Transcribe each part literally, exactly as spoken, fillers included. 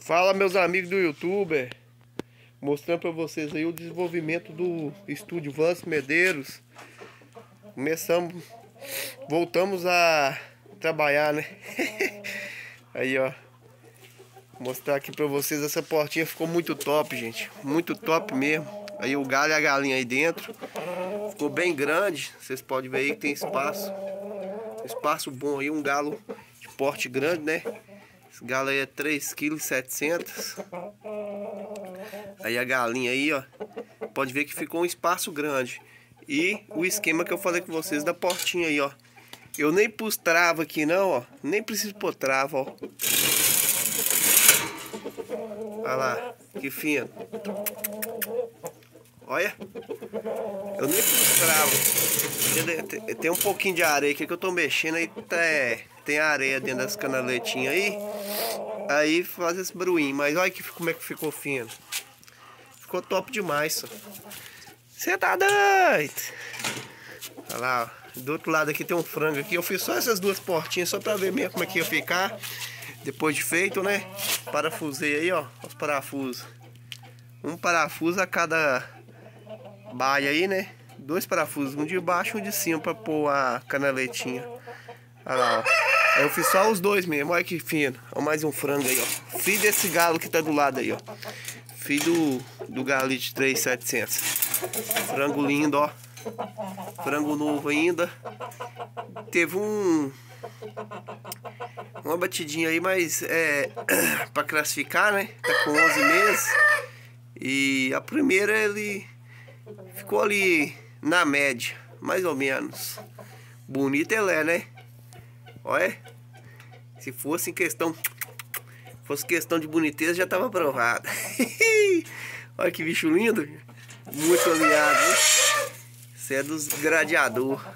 Fala, meus amigos do YouTube, mostrando para vocês aí o desenvolvimento do estúdio Vans Medeiros. Começamos, voltamos a trabalhar, né? Aí, ó, vou mostrar aqui para vocês, essa portinha ficou muito top, gente, muito top mesmo. Aí o galho e a galinha aí dentro, ficou bem grande, vocês podem ver aí que tem espaço, espaço bom aí, um galo de porte grande, né? Esse galo aí é três vírgula setecentos quilos. Aí a galinha aí, ó, pode ver que ficou um espaço grande. E o esquema que eu falei com vocês da portinha aí, ó, eu nem pus trava aqui não, ó, nem preciso pôr trava, ó. Olha lá, que fino. Olha, eu nem pus trava. Tem um pouquinho de areia aqui que eu tô mexendo aí, tá, é, tem areia dentro das canaletinhas aí. Aí faz esse bruinho, mas olha que, como é que ficou fino. Ficou top demais, só. Você tá doido? Olha lá, ó. Do outro lado aqui tem um frango aqui. Eu fiz só essas duas portinhas só pra ver mesmo como é que ia ficar depois de feito, né? Parafusei aí, ó, os parafusos. Um parafuso a cada baia aí, né? Dois parafusos, um de baixo e um de cima pra pôr a canaletinha. Olha lá, ó. Aí eu fiz só os dois mesmo, olha que fino. Olha mais um frango aí, ó. Filho desse galo que tá do lado aí, ó. Filho do, do galinho de três mil e setecentos. Frango lindo, ó. Frango novo ainda. Teve um... Uma batidinha aí, mas é... pra classificar, né? Tá com onze meses. E a primeira ele... ficou ali na média, mais ou menos. Bonito ele é, né? Olha, se fosse em questão, fosse questão de boniteza, já tava aprovado. Olha que bicho lindo, muito alinhado, né? Isso é dos gladiador.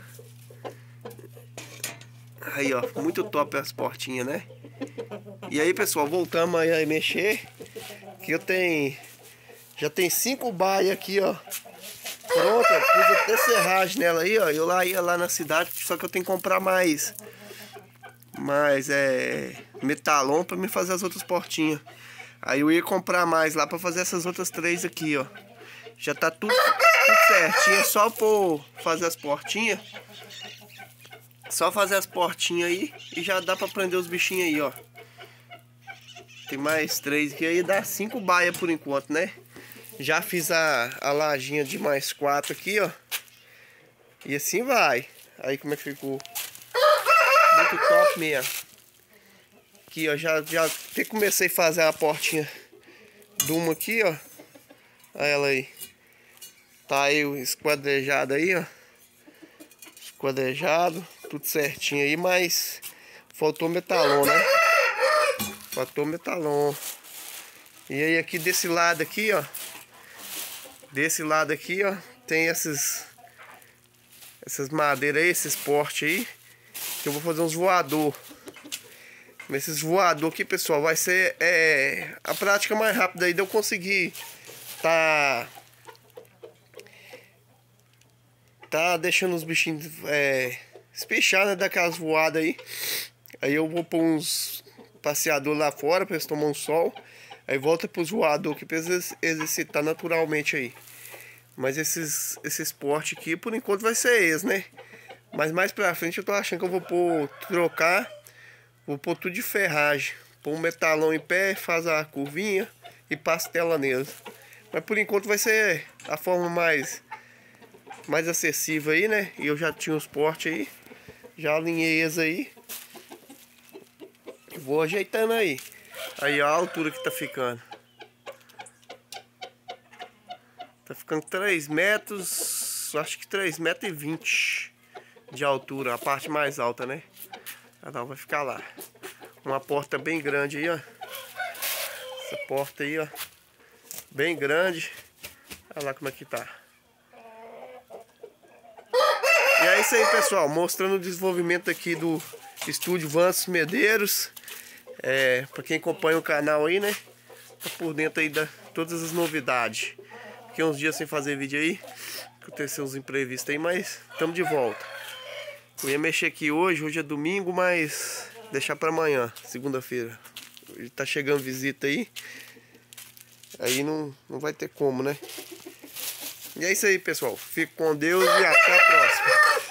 Aí, ó, muito top as portinhas, né? E aí, pessoal, voltamos aí a mexer. Que eu tenho, já tem cinco baias aqui, ó. Pronta, pus até serragem nela aí, ó. Eu lá ia lá na cidade, só que eu tenho que comprar mais. Mas é metalon pra me fazer as outras portinhas. Aí eu ia comprar mais lá pra fazer essas outras três aqui, ó. Já tá tudo, tudo certinho, é só por fazer as portinhas. Só fazer as portinhas aí e já dá pra prender os bichinhos aí, ó. Tem mais três aqui, aí dá cinco baias por enquanto, né? Já fiz a, a lajinha de mais quatro aqui, ó. E assim vai. Aí como é que ficou? Muito top mesmo. Aqui, ó, já, já até comecei a fazer a portinha de uma aqui, ó. Olha ela aí. Tá aí o esquadrejado aí, ó. Esquadrejado, tudo certinho aí, mas faltou metalon, né? Faltou metalon. E aí aqui desse lado aqui, ó. Desse lado aqui, ó, tem esses essas madeiras aí, esses portes aí. Que eu vou fazer uns voador. Esses voador aqui, pessoal, vai ser é, a prática mais rápida aí de eu conseguir tá tá deixando os bichinhos é, espichar, né, daquelas voadas aí. Aí eu vou pôr uns passeador lá fora para eles tomar um sol. Aí volta pros voador aqui para eles exercitar naturalmente aí. Mas esses esses portes aqui, por enquanto vai ser eles, né? Mas mais pra frente eu tô achando que eu vou pôr, trocar, vou pôr tudo de ferragem. Pôr um metalão em pé, faz a curvinha e pastela neles. Mas por enquanto vai ser a forma mais, mais acessível aí, né? E eu já tinha os portes aí, já alinhei eles aí. Vou ajeitando aí. Aí ó, a altura que tá ficando. Tá ficando três metros, acho que três metros e vinte de altura, a parte mais alta, né? Ela vai ficar lá. Uma porta bem grande aí, ó. Essa porta aí, ó. Bem grande. Olha lá como é que tá. E é isso aí, pessoal. Mostrando o desenvolvimento aqui do estúdio Vans Medeiros. É, pra quem acompanha o canal aí, né? Tá por dentro aí de todas as novidades. Fiquei uns dias sem fazer vídeo aí. Aconteceu uns imprevistos aí, mas estamos de volta. Eu ia mexer aqui hoje, hoje é domingo, mas deixar para amanhã, segunda-feira. tá chegando visita aí. Aí não, não vai ter como, né? E é isso aí, pessoal. Fico com Deus e até a próxima.